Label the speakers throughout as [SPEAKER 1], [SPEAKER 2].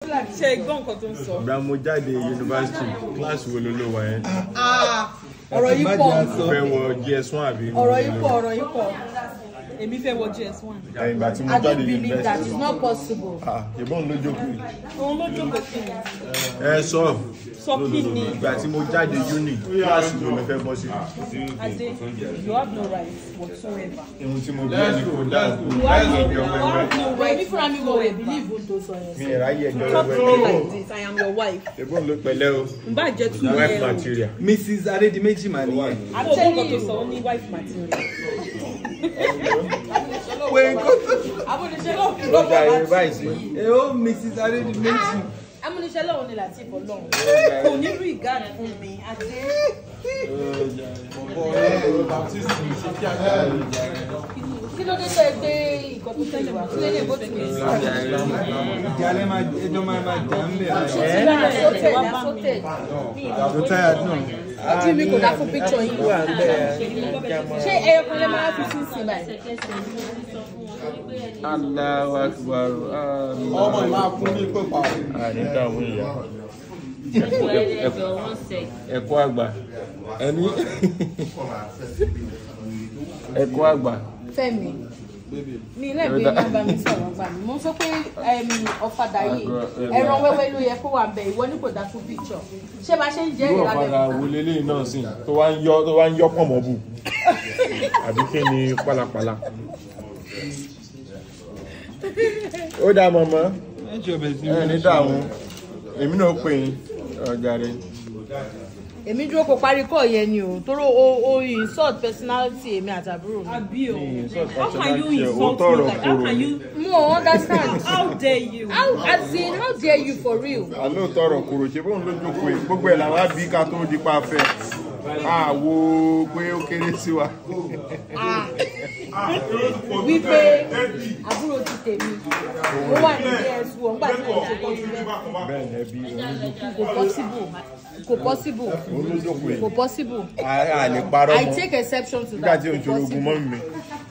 [SPEAKER 1] Ṣé gbọ́n nǹkan tó ń sọ?
[SPEAKER 2] Ìgbà mo jáde yunifásitì, kíláàsì wo ló ló wà yẹn?
[SPEAKER 1] Ọ̀rọ̀ yìí pọ̀.
[SPEAKER 2] Fẹ́ wọ GS1 àbí?
[SPEAKER 1] Ọ̀rọ̀ yìí pọ̀. Èmi fẹ́ wọ GS1.
[SPEAKER 2] Ìgbà tí mo
[SPEAKER 1] I
[SPEAKER 2] jáde
[SPEAKER 1] don't believe
[SPEAKER 2] yunifásitì.
[SPEAKER 1] that it's not possible.
[SPEAKER 2] Ìbọn ló jókòó.
[SPEAKER 1] Òun ló jókòó sí mi. Sọ kí ni?
[SPEAKER 2] Ìgbà tí mo jáde uni, kíláàsì wo ló fẹ́ bọ́ sí?
[SPEAKER 1] Adé, you have no right whatsoever.
[SPEAKER 2] Ohun tí mo gbé ní kò dáàbò.
[SPEAKER 1] You have no right. Èmi fúnra mi wọ̀ believe ohun tó sọ yẹn.
[SPEAKER 2] Mi ìráyè ẹjọ́
[SPEAKER 1] Talk to me
[SPEAKER 2] lọ́wọ́.
[SPEAKER 1] like this, I am your wife.
[SPEAKER 2] Ìbọn ló pẹ̀lẹ́ o.
[SPEAKER 1] N bá jẹ́ tún
[SPEAKER 2] Wife material.
[SPEAKER 3] Mrs. Adedimeji man.
[SPEAKER 1] I'm telling you, so only wife material.
[SPEAKER 3] Oh, Mrs. Adedimeji.
[SPEAKER 1] Amúnisẹ́ lọ́wọ́ ni Lateef Ọlọ́run. Kò ní rí ìgáàdì fún mi àti. Kí ló dé tó ẹ gbé ìkọ́ tó tẹ́lẹ̀ wá? Kí ló dé bó ti gbé sí?
[SPEAKER 3] Ìdílé ẹjọ́ máa jà ń bẹ̀.
[SPEAKER 1] Tó
[SPEAKER 3] táyà dùn.
[SPEAKER 1] Ojú mi kò dá fún píkṣọ̀ yìí. Ṣé ẹyọ kan lè máa fi sí sí báyìí?
[SPEAKER 2] Allahu Akbar.
[SPEAKER 3] Ọmọ ìmọ̀ fún mi pé pa.
[SPEAKER 2] Nígbà wo ìyá? Ẹ̀kọ́ àgbà. Ẹni. Ẹ̀kọ́ àgbà.
[SPEAKER 1] Fẹ́mi. Mi ilé ìwé máa bá mi sọ̀rọ̀ gbà mí. Mo sọ pé ọ̀fadà yìí ẹran wẹ́wẹ́ ló yẹ kó wà bẹ̀ ìwọ ní kò dá fún píkṣọ̀. Ṣé bá ṣe ń jẹ́ ìlànà
[SPEAKER 2] ọ̀fadà wo lélẹ́yìn náà sí tó wá ń yọ pọ̀ mọ́ bù? Àbí kí ni pálapàla? Ó dá mọ̀mọ́. Ní dààmú. Èmi náà pè yín ọjà rẹ̀.
[SPEAKER 1] Èmi dúró kó parí kọ́ yẹn ni o tóró o insult personality èmi àtàbúrò mi. Àbí o. How can you insult me like how can you? Mo understand. How dare you? How dare you for real?
[SPEAKER 2] Àlọ́ tọrọ kòrò ṣe bóun ló jókòó yìí gbogbo ẹ̀ làwọn àbí ká tó di pa fẹ́. Àwo pé ó kéré sí wa.
[SPEAKER 1] Wípé àbúrò ti tèmi ó wà ní DS1 nígbà tí mo ṣe tọ́jú lẹ́kọ̀ọ́.
[SPEAKER 2] Bẹ́ẹ̀ni ẹbí
[SPEAKER 1] Kò possible. Kò possible.
[SPEAKER 2] A lè parọ́ mọ́.
[SPEAKER 1] I take exception to
[SPEAKER 2] Nígbà
[SPEAKER 1] that.
[SPEAKER 2] tí òjò ogun mọ́ mi.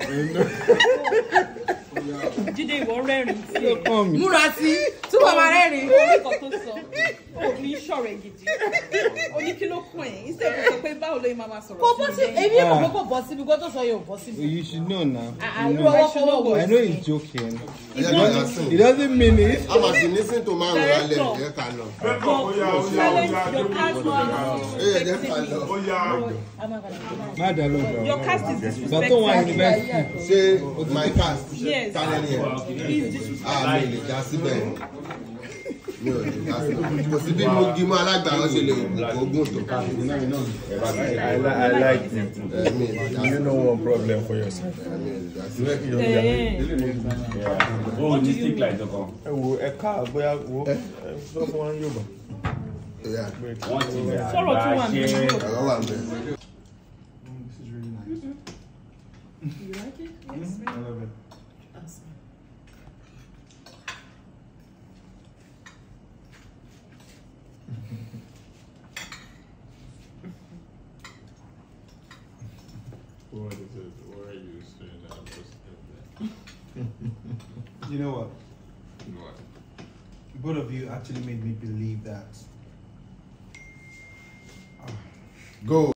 [SPEAKER 1] Jídé ìwọ rẹ́rìn tí ẹ̀. Múra sí túbọ̀ máa rẹ́rìn. Orí kan tó sọ, ó fi ṣọ̀rẹ̀ gidi. Ó ní kí ló kún ẹ̀? Instead kò sọ pé báwo ló yẹ máa sọ̀rọ̀. Kò possible. Èmi yóò kọ́ kó possible kó tó sọ yóò possible.
[SPEAKER 3] You should know now.
[SPEAKER 1] I know
[SPEAKER 3] he's joking. He doesn't mean it.
[SPEAKER 4] I'm asking listen to man who
[SPEAKER 1] your cast is disrespectful.
[SPEAKER 4] say my cast.
[SPEAKER 1] Yes. He's disrespectful.
[SPEAKER 4] Kò sí bí mo di mọ́ alágbàá ṣe lè ogún tó.
[SPEAKER 2] I like you. You know one problem for yourself.
[SPEAKER 5] What do you think like the come?
[SPEAKER 2] Ẹ wo ẹ̀ka àgbẹ̀yà wo sọ fún wa Yorùbá.
[SPEAKER 1] Sọ̀rọ̀ tó wà ní
[SPEAKER 4] Ọ̀rọ̀ wà mẹ́.
[SPEAKER 1] You like it? Yes.
[SPEAKER 3] I love it.
[SPEAKER 1] Awesome.
[SPEAKER 2] What is it? Why are you saying that?
[SPEAKER 3] You know what?
[SPEAKER 2] What?
[SPEAKER 3] Both of you actually made me believe that.
[SPEAKER 4] Go.